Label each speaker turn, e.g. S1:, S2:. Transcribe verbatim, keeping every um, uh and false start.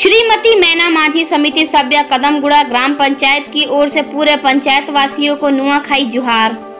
S1: श्रीमती मैना माझी समिति सभ्य कदमगुड़ा ग्राम पंचायत की ओर से पूरे पंचायत वासियों को नुआखाई जुहार।